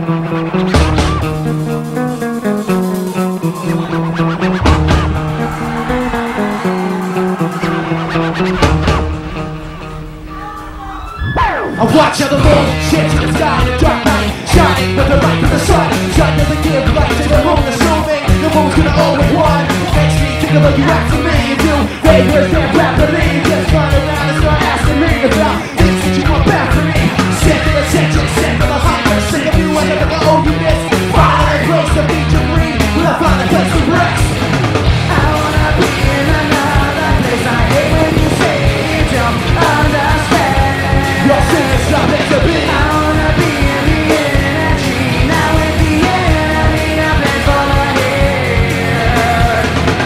I watch how the moon shifts in the sky in a dark night, shining with the light from the sun. Sun doesn't give light to the moon, assuming the moon's gonna always won. Makes me think about you asking me and you. They understand rapidly, just run around and start asking me about things that you want back from me. Sick of the attention, sick of the hunger, sick of you, I never owe you this. Find a place to beat your dream, will I find a place to rest? I wanna be in another place. I hate when you say you don't understand. You're saying something to me. I wanna be in the energy. Now with the enemy, I play for my head.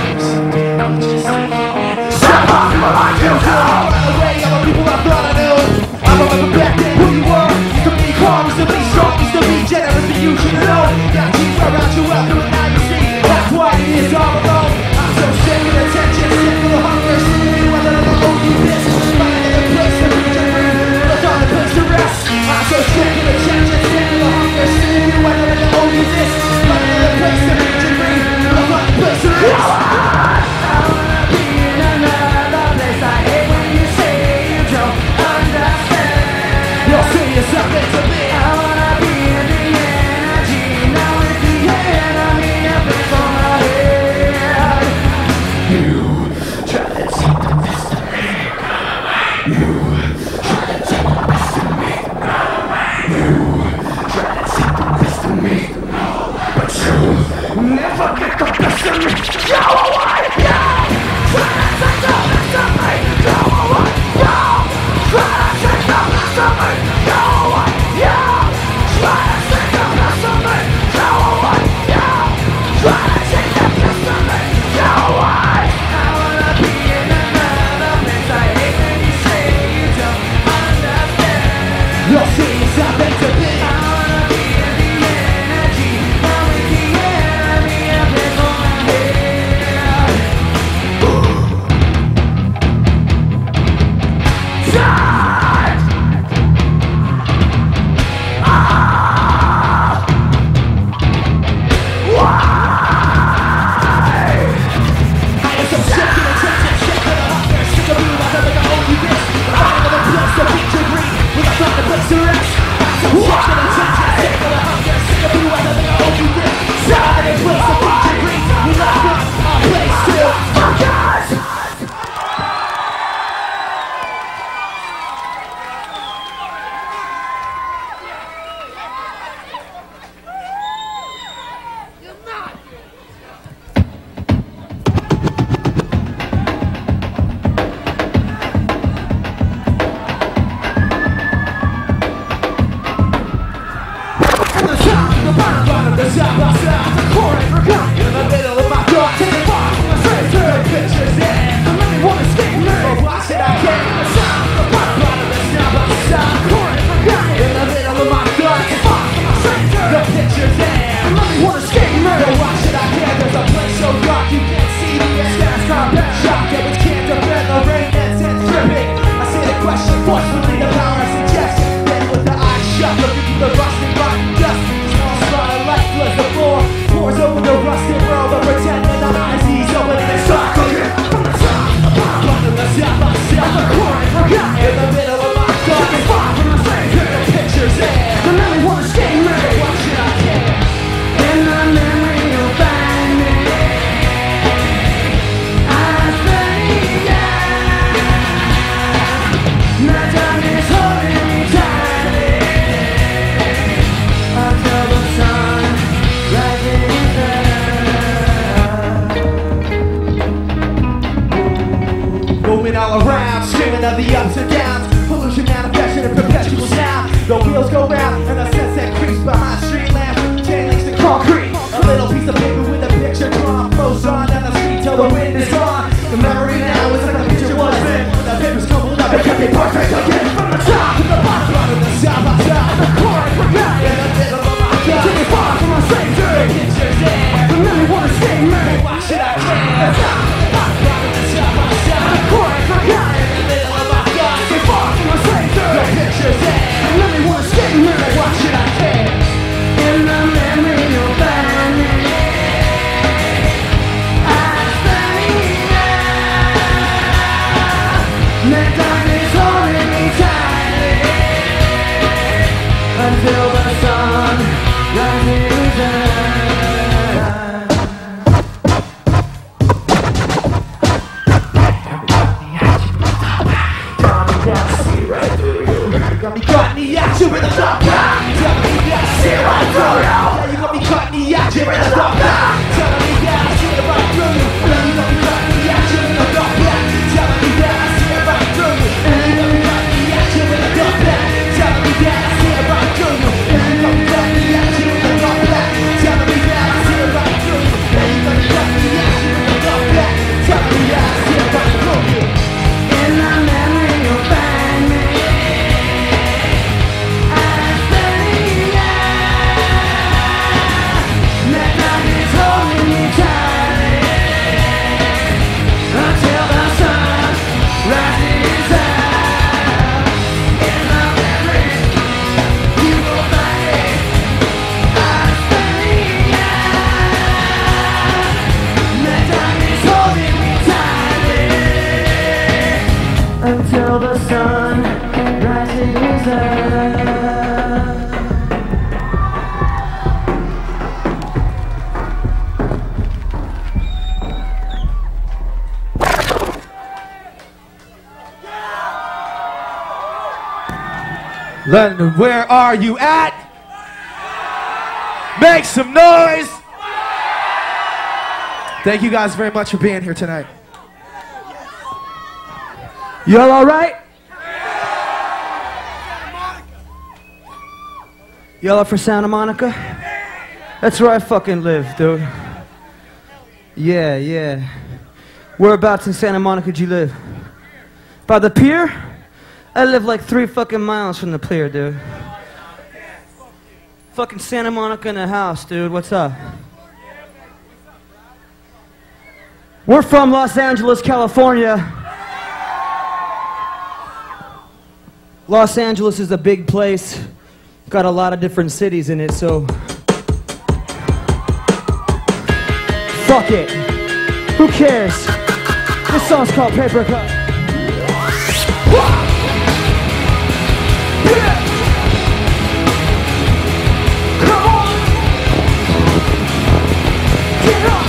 Step up, people like you do. Run away, all the people I thought I knew. I'm a remember back then who you were. Used to be calm, used to be strong, used to be generous, but you should know. Got you around you welcome, and now you see that's why it is all alone. I'm so sick of the tension, sick of the hunger, sick of you, I don't owe you this. Find a place to reach your dream. I'm so sick of the tension, sick of the hunger, sick of you, I never owe you this. Find another place to reach your dream, I'll find a place to rest. I wanna be in another place. I hate when you say you don't understand. You're saying something to me. I wanna be in the energy. Now with the enemy, I play for my head. You try to take the best of me. You try to take the best of me. You try to take the best of me, but you never get the best of me. Go away, yo! Try to take the best of me. Go away, yo! Try to take the best of me. Go away, yo! Try to take the best of me. Go away, yo! Try to take the best of me. Go away. I wanna be in another place. I hate when you say you don't understand. You're saying something to me. I wanna be in the energy. Now with the enemy, I play for my head. Time! Why? I am so sick of the tension, sick of the hunger, sick of you, I never gonna owe you this. Find another place to beat your dream, will I find a place to rest? I'm so sick of the tension, sick of the hunger, sick of you, I never gonna owe you this. Find another place to beat your dream, will I find a place to focus? Forcefully the power I suggest. Then with the eyes shut, looking through the rusted rotten dust. Small spot of light floods the floor, pours over the rusted world, but pretend that the eyes ease open and they start cooking. From the top, the bottom, under the south, myself, the corner, forgot. In the middle of my thoughts, it's far from the same. Hear the pictures there, the memory wanna stay me. Why should I care? In the memory you'll find me. I'm spending time. My time is holding me tightly until the sun rises up. Moving all around, screaming of the ups and downs. Pollution, manifestation, and perpetual sound. The wheels go round, and the sunset creeps behind street lamps. Chain links to concrete. A little piece of paper with a picture drawn. Flows on down the street till the wind is gone. The memory now is like the picture was then. The paper's crumbled up and kept it perfect again. From the top to the bottom, from the south, my side, the corner, forgot. In the middle of my gut, take it far from my same day. The picture's there, the memory wanna stay me. Why should I care? The top to the bottom, from the south, my side, the corner, forgot. In the middle of my gut, take it far from my same day. The picture's there, the memory wanna stay me. London, where are you at? Make some noise! Thank you guys very much for being here tonight. Y'all all right? Y'all up for Santa Monica? That's where I fucking live, dude. Yeah, yeah. Whereabouts in Santa Monica do you live? By the pier? I live like 3 fucking miles from the pier, dude. Fucking Santa Monica in the house, dude. What's up? We're from Los Angeles, California. Los Angeles is a big place. Got a lot of different cities in it, so fuck it. Who cares? This song's called Paper Cut. Come on! Get up!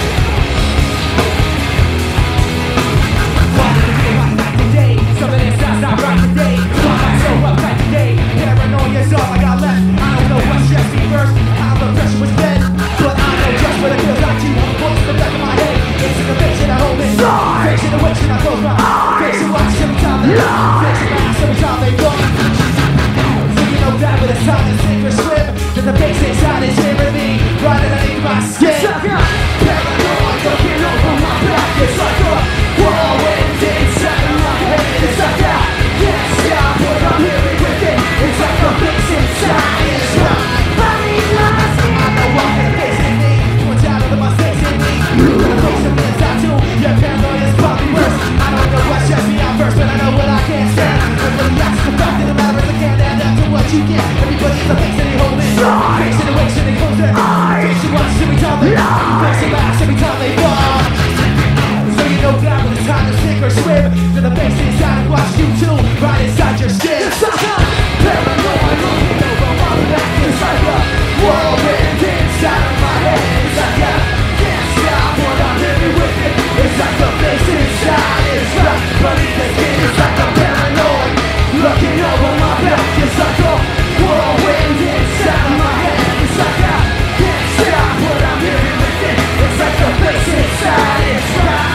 Something inside's not right today. I'm so uptight today. Paranoia's all I got left. I don't know what stressed me first. How the pressure was dead. But I know just what it feels like to have a voice in the back of my head. It's an eviction I hold it. Facing the witch and I close my eyes. Facing watch every time they facing my ass every time they go. So you know that when it's time to sink or swim, that the bass inside is hearing me right underneath my skin. Paranoid looking over my back. It's like a whirlwind inside of my head. It's like I can't stop what I'm hearing with it. It's like the bass inside is right. I know I have bass in me. Watch out of my mistakes in me. You're gonna face them inside too. Your paranoia is probably worse. I don't know what stressed me out first, but I know what I can't stand. I'm really that's the fact that the matter is I can't add up to what you get. Everybody's a face and they hold it. Facing the waist and they close their eyes. Facing watch every time they facing laughs every time they fall. So you know that when it's time to sink or swim, that the bass inside and watch you too, right inside your skin. It's like a paranoid looking over my back. It's like a whirlwind inside of my head. It's like I can't stop what I'm living with it. It's like the bass inside is right beneath the skin. It's like a paranoid looking over my back. It's like a whirlwind inside of my head. It's like I can't stop what I'm living with it. It's like the bass inside is right.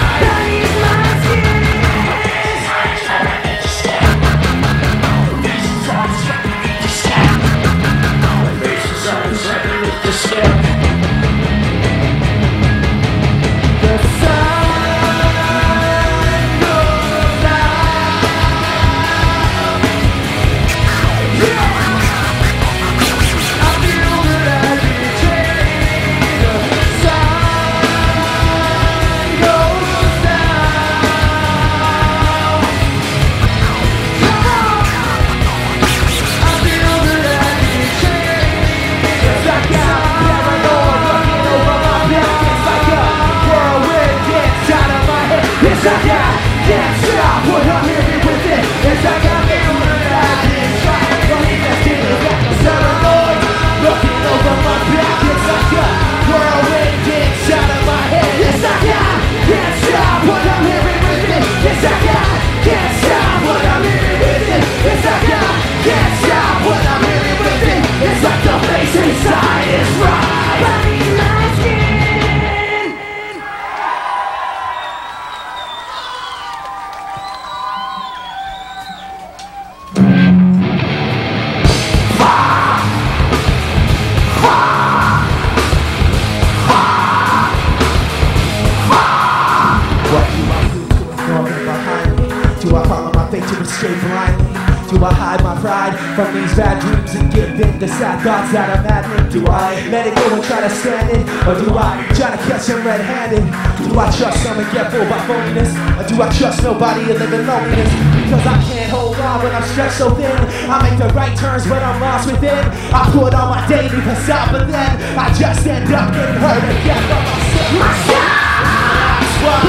From these bad dreams and give in to sad thoughts that are maddening. Do I let it go and try to stand it? Or do I try to catch him red-handed? Do I trust someone and get fooled by phoniness? Or do I trust nobody and live in loneliness? Because I can't hold on when I'm stretched so thin. I make the right turns but I'm lost within. I put on my daily facade but then I just end up getting hurt again by myself. That's why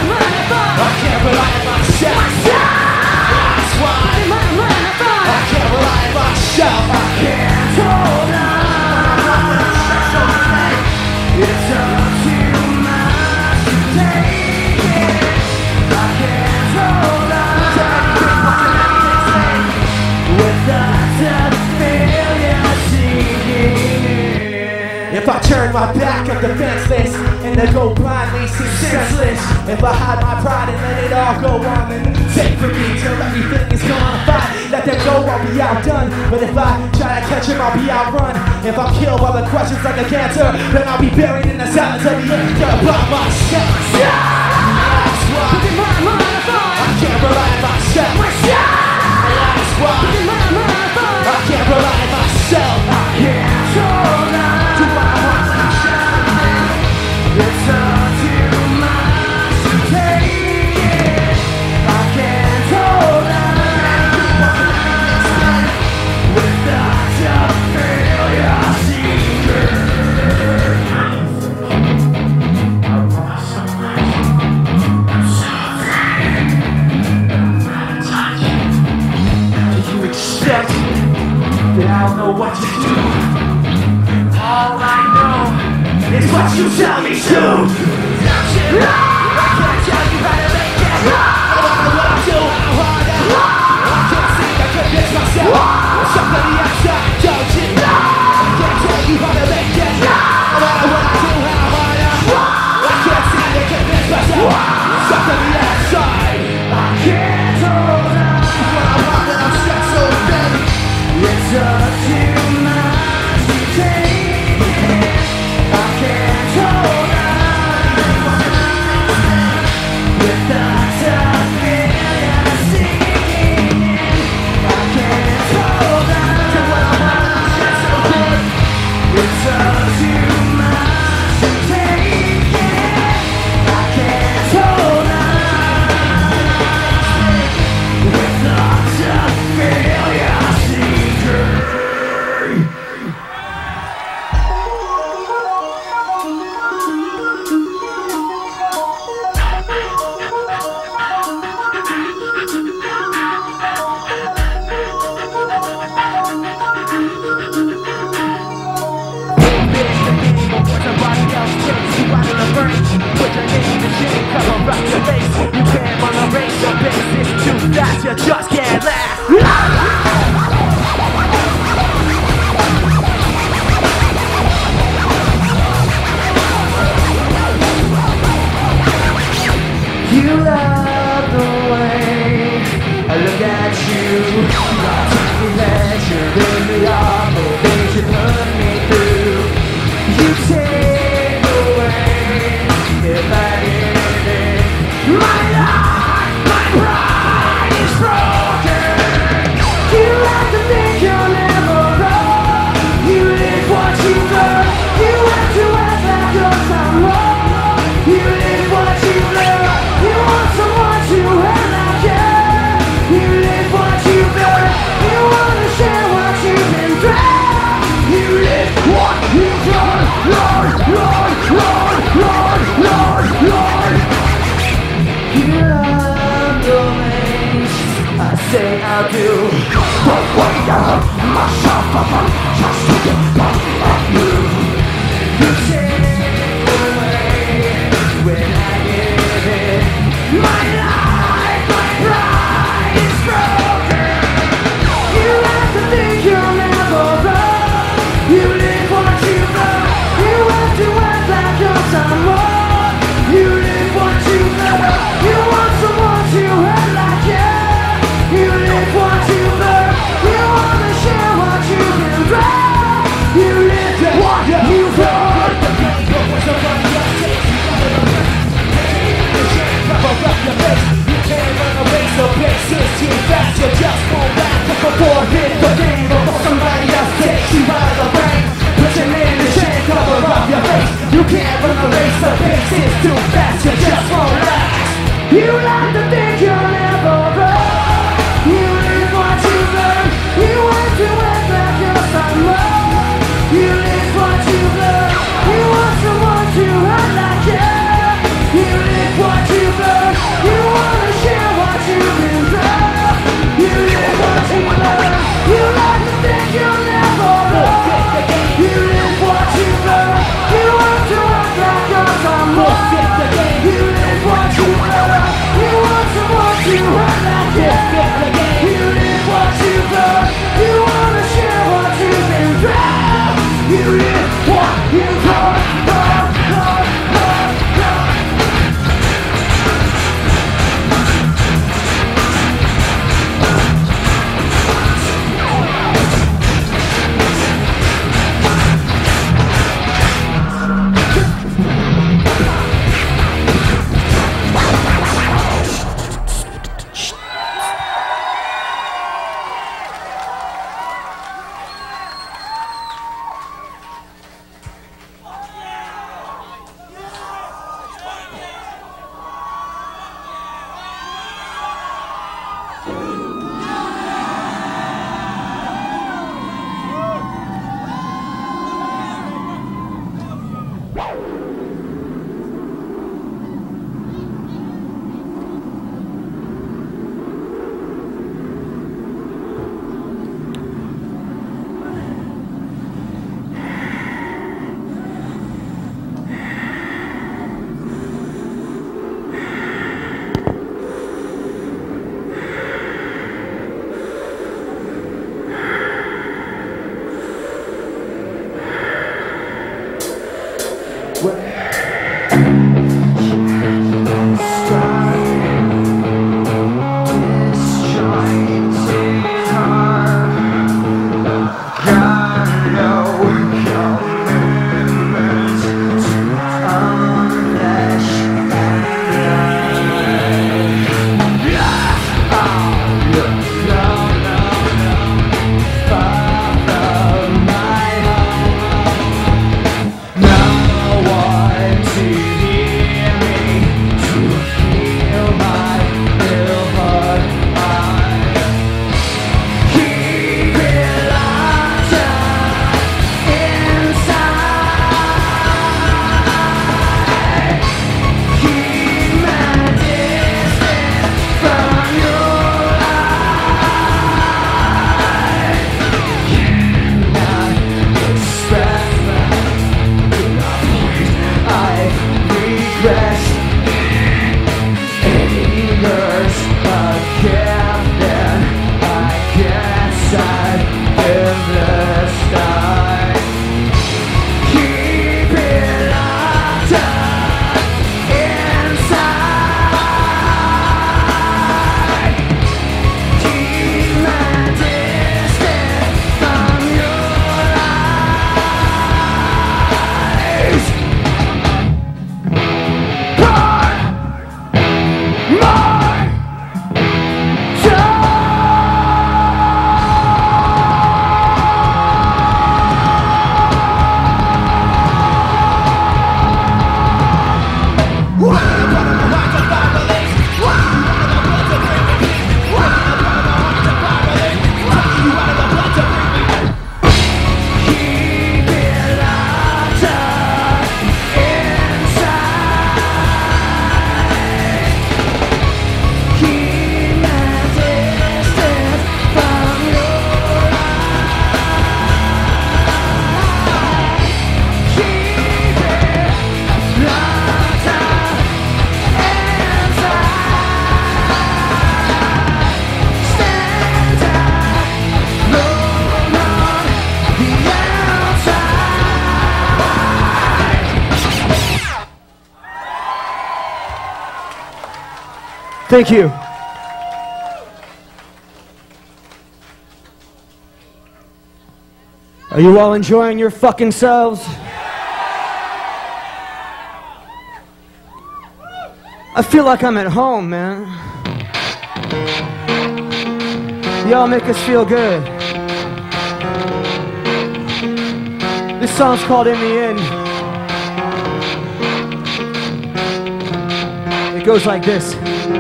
I can't rely on myself. That's why I can't rely on myself. I can't hold on. It's up too much to take it. I can't hold on. Without If I turn my back, I'm defenseless, and to go blindly seems senseless. If I hide my pride and let it all go on, then take for me till everything is gone. If I let them go, I'll be outdone. But if I try to catch him, I'll be outrun. If I'm killed by the questions like a cancer, then I'll be buried in the silence of the earth by myself. That's why I can't rely on myself. That's why I can't rely on myself. I can't hold on to my myself. It's all too much to take it. I can't hold on without your failure seeker. Do you expect that I don't know what to do? All I know is what you tell me to. I can't tell you how to make it. I don't know what I do, how hard I can't seem to convince myself. Somebody outside told you. I can't tell you how to make it. I don't know what I do, how hard I can't seem to convince myself. Somebody outside. I can't hold on. I'm stressed so bad. It's all too much to take it. I can't hold on without your failure seeking. I can't hold on to what I want. It's all too much to take it. I can't hold on without your failure seeker. Somebody else takes you out of the race. Put your name in the shade, cover up your face. You can't run a race, your pace is too fast. You just can't last. You love the way I look at you. I take pleasure in the awful things you put me through. You take away if I give it. My life, my pride is broken. You like to think you'll never grow. You live what you learn. You have to act like you're someone. You live what you learn. You want someone to hurt like you. You live what you learn. You want to share what you've been through. You live what you've done. Lord, Lord, Lord, Lord, Lord, Lord. You love the ways I say I do. But wait up, myself up, just to get back at you. You take away when I give it. My life, my pride is broken. You have to think you'll never run. You live what you learn. You have to act like you're someone. You live what you learn. You want someone to hurt like you. You live what you learn. You want to share what you've been through. You live what you've learned. Somebody else takes you out of the race. Cover up your face. You can't run a race. The pace is too fast. You just won't back up before hit the game. Before somebody else takes you out of the rain. Put your name in the shade. Cover up your face. You can't run a race. The pace is too fast. You just won't last. You like to think you'll never run. You live what you learn. You want to act like you're someone. You live what you learn. You want someone to hurt like you. You live what you learn. You want to share what you've been through. You live what you learn. You like to think you'll never run. You live what you learn. You want to act like you're someone. You live what you learn. You want someone to Thank you. Are you all enjoying your fucking selves? I feel like I'm at home, man. Y'all make us feel good. This song's called In the End. It goes like this.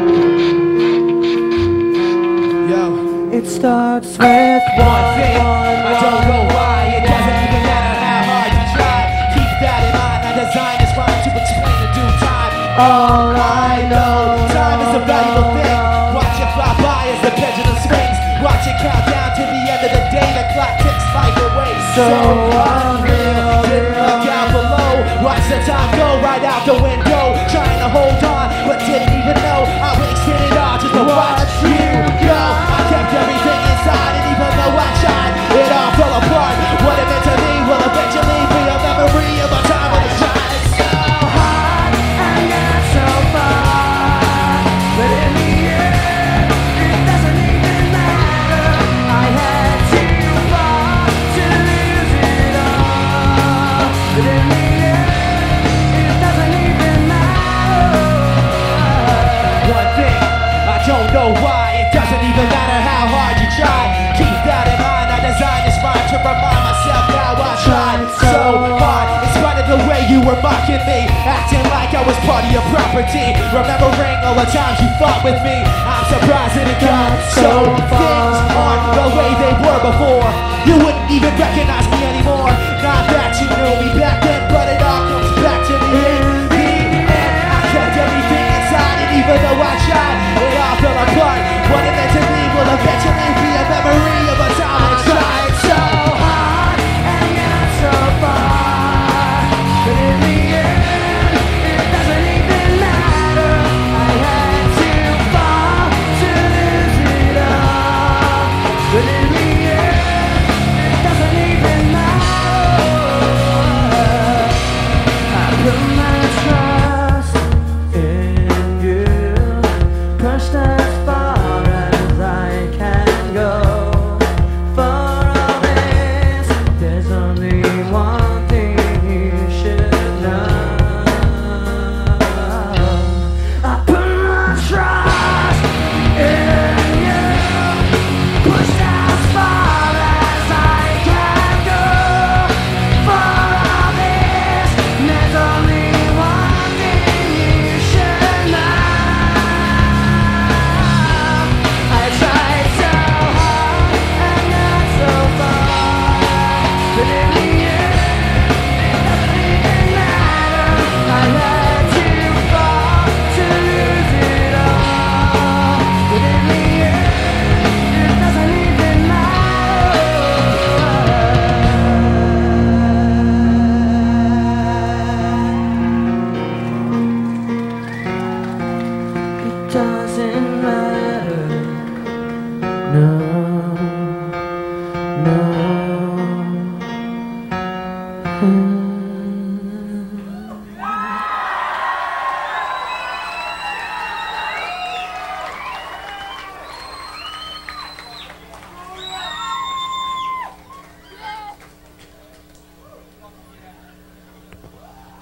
It starts with one thing. I don't know why. It doesn't even matter how hard you try. Keep that in mind. I designed this rhyme to explain in due time. All I know, time is a valuable thing. Watch it fly by as the pendulum swings. Watch it count down to the end of the day. The clock ticks life away. So unreal. Didn't look out below. Watch the time go right out the window. Trying to hold on, but didn't even know I wasted it all just to watch you go. Everything inside, and even though I tried, it all fell apart. What it meant to me will eventually be a memory of a time when I tried. It's so hard and yet so far, but in the end, it doesn't even matter. I had too far to lose it all, but in the end, it doesn't even matter. One thing, I don't know why. It doesn't even matter how hard you try. Keep that in mind. I designed this rhyme to remind myself how I tried so hard. In spite of the way you were mocking me, acting like I was part of your property, remembering all the times you fought with me. I'm surprised that it got so far. Things aren't the way they were before. You wouldn't even recognize me anymore. Not that you knew me back then, but it all comes back to me in the end. I kept everything inside, and even though I tried, it all fell apart. What it meant to me will eventually be a memory of a time I tried so hard and yet so far. But in the end, it doesn't even matter. I had too far to lose it all. But in the end, it doesn't even matter.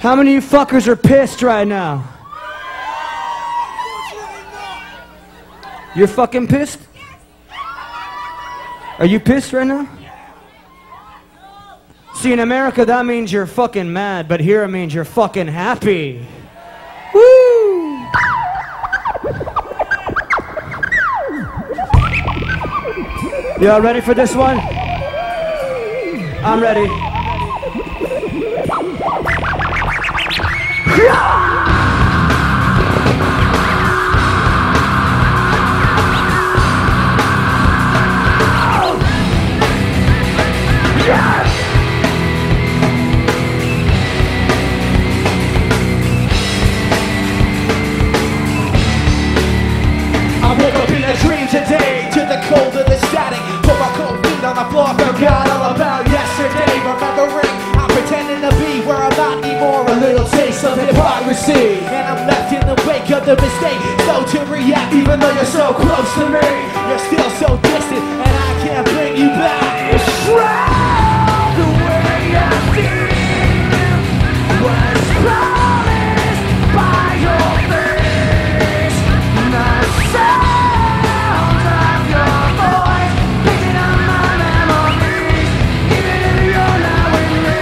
How many of you fuckers are pissed right now? You're fucking pissed? Are you pissed right now? See, in America, that means you're fucking mad, but here it means you're fucking happy. Woo! Y'all ready for this one? I'm ready. I woke up in a dream today, to the cold of the static. Put my cold feet on the floor, forgot all about yesterday. Remembering I'm pretending to be where I'm not anymore. A little taste of hypocrisy, and I'm left in the wake of the mistake. Slow to react even though you're so close to me. You're still so distant, and I can't bring you back. It's right the way I feel was promised by your face. My sound of your voice picking up my memories, even if you're not with me.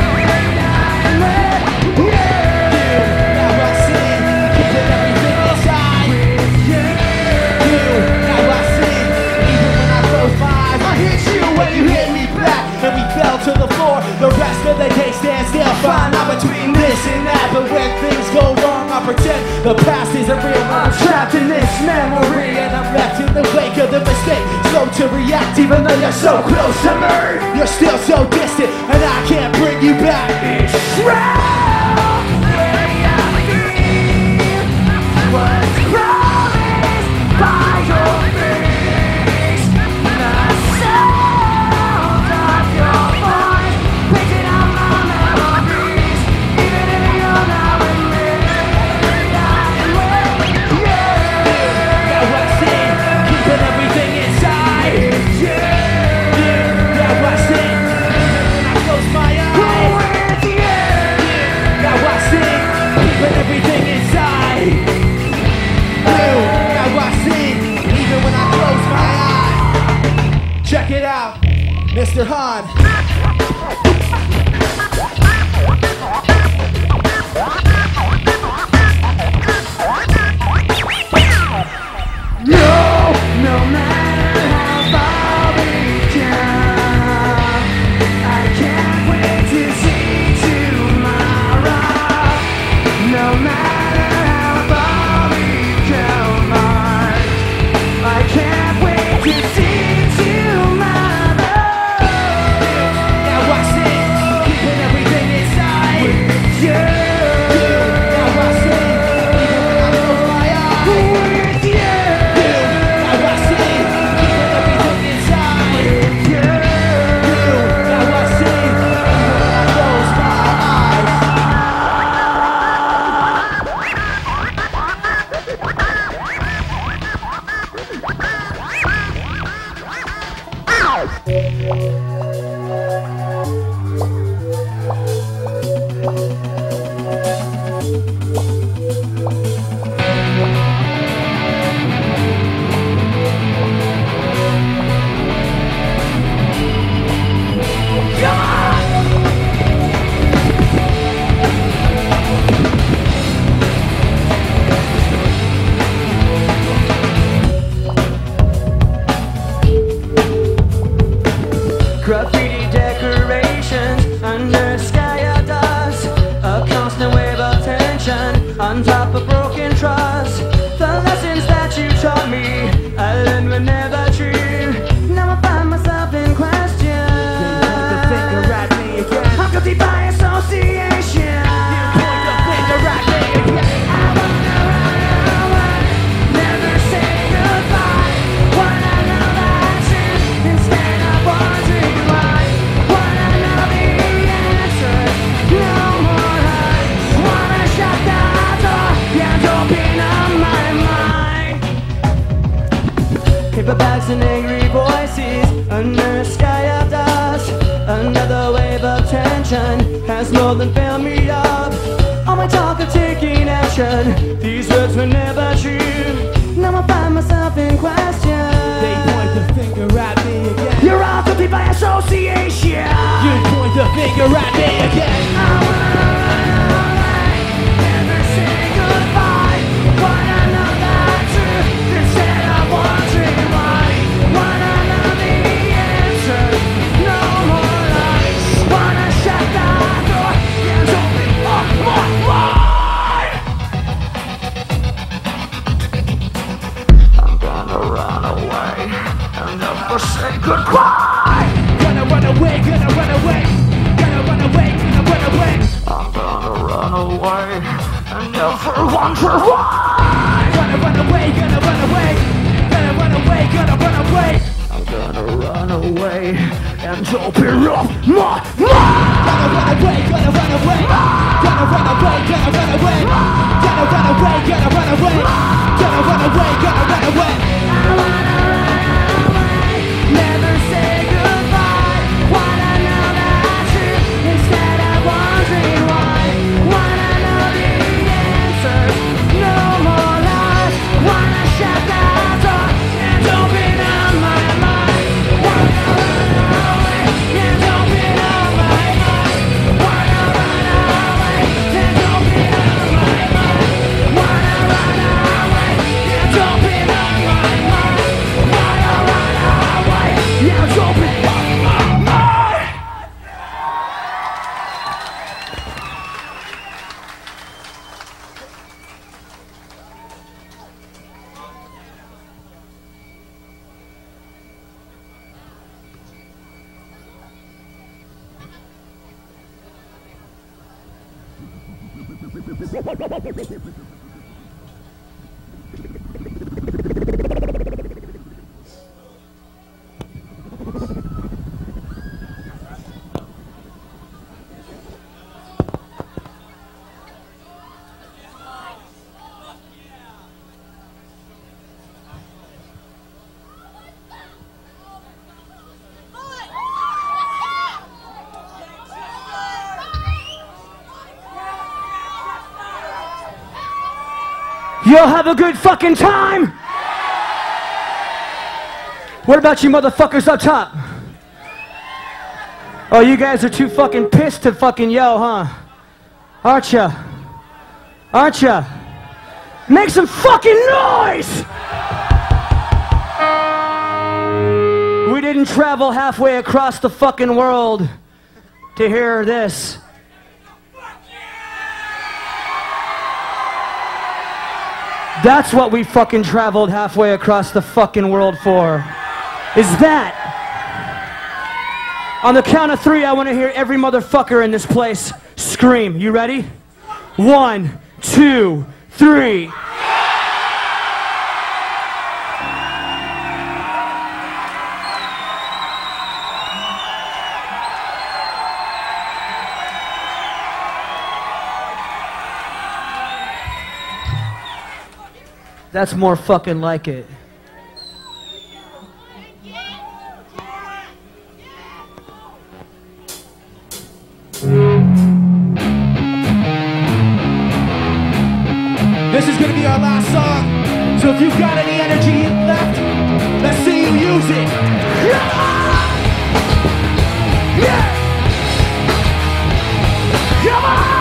Now I sing, keeping everything inside. You, now I sing, even when I close my eyes. I hit you when you hit me back, and we fell to the floor. The rest of the day stands still, fine. I'm between this and that, but when things go wrong, I pretend the past isn't real. I'm trapped in this memory, and I'm left in the wake of the mistake. Slow to react, even though you're so close to me. You're still so distant, and I can't bring you back. It's right the way I feel was promised by your face. The sound of your voice picking up my memories, even if you're not with me. Now I sing, keeping everything inside. Now I sing, even when I close my eyes. Now I sing, keeping everything inside. Now I sing, even when I close my eyes. Check it out, Mr. Han. No matter how far we come, I can't wait to see tomorrow. No matter how far we come, I can't wait to see tomorrow. Now I sing, keeping everything inside. With you. Now I sing, even when I close my eyes. With you. Now I sing, keeping everything inside. With you. Now I sing, even when I close my eyes. Graffiti decorations under a sky of dust, a constant wave of tension on top of broken trust. The lessons that you taught me, I learned were never true. Now I find myself in question. The finger at me again. I'm guilty by association. You point the finger at me again. I wanna run away, never say goodbye. Wanna know the truth instead of wondering why. Wanna know the answer, no more hurt. Wanna shut the door, yeah. talk of taking action. These words were never true. Now I find myself in question. They point the finger at me again. You're all guilty by association. You point the finger at me again. I wanna run away, never say goodbye. Wanna know the truth instead of wondering why. Wanna know the answer, no more lies. Wanna shut the door and open up my mind. I'm gonna run away and never say goodbye. Gonna run away, gonna run away. Gonna run away, gonna run away. I'm gonna run away and never wonder why. Gonna run away, gonna run away. Gonna run away, gonna run away. I'm gonna run away and open up my mind. Gonna run away, gonna run away. Gonna run away, gonna run away. Gonna run away, gonna run away. Gonna run away, gonna run away. I wanna run away, never say goodbye. Wanna know the truth instead of wondering why. Wanna know the answers, no more lies. Wanna shut the door and open up my mind. Wanna run away and open up my mind. Wanna run away and open up my mind. Wanna run away and open up my mind. Wanna run away and open up my mind. You'll have a good fucking time. What about you motherfuckers up top? Oh, you guys are too fucking pissed to fucking yell, huh? Aren't ya? Aren't ya? Make some fucking noise! We didn't travel halfway across the fucking world to hear this. That's what we fucking traveled halfway across the fucking world for. Is that? On the count of 3, I want to hear every motherfucker in this place scream. You ready? 1, 2, 3. That's more fucking like it. This is gonna be our last song. So if you've got any energy left, let's see you use it. Come on! Yeah! Come on!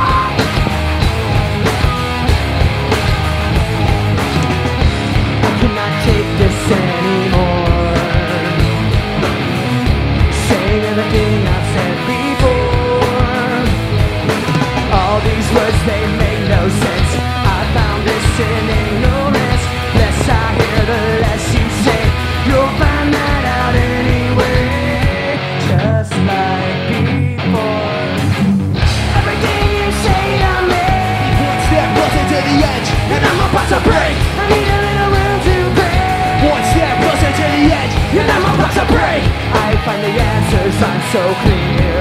Take this anymore. Saying everything I've said before. All these words, they make no sense. I found this in ignorance. Less I hear, the less you say. You'll find that out anyway. Just like before. Everything you say to me. One step closer to the edge, and I'm about to break. I need a little room to break. One step closer to the edge, and I'm about to break. I find the answers aren't so clear.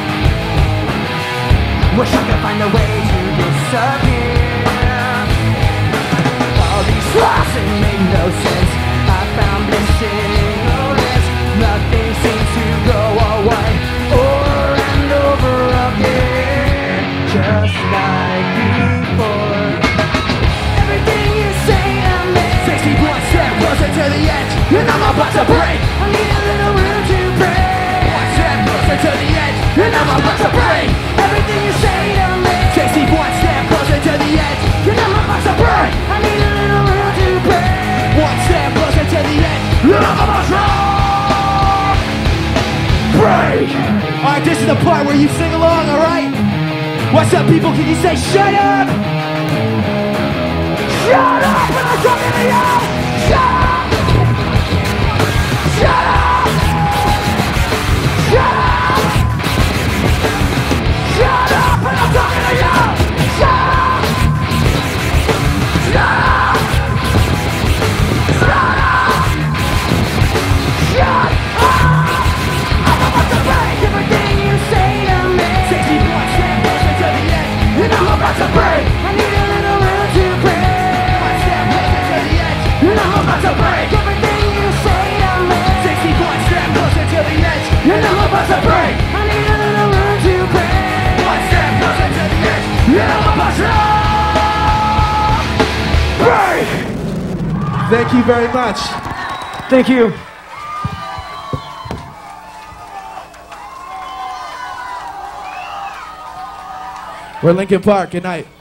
Wish I could find a way to disappear. All these flaws, they make no sense. I found bliss in ignorance. Nothing seems to go away. Over and over again. Just like you. about to break. I need a little room to break. One step closer to the edge, and I'm about to break. Everything you say to me takes me one step closer to the edge, and I'm about to break. I need a little room to break. One step closer to the edge, and I'm about to break. Alright, this is the part where you sing along, alright? What's up, people? Can you say shut up? Shut up! And I'm talking to you! Shut up! Shut up! Shut up! Shut up! And I'm talking to you! Shut up! Shut up! Shut up! Shut up! I'm about to break everything you say to me. 61 step closer to the edge, and I'm about to break. I need a little room to break. One step closer to the edge, and I'm about to break everything you say to me. 61 step closer to the edge, and I'm about to break. I need a little room to break. One step closer to the edge, and I'm about to break. Thank you very much. Thank you. We're Linkin Park. Good night.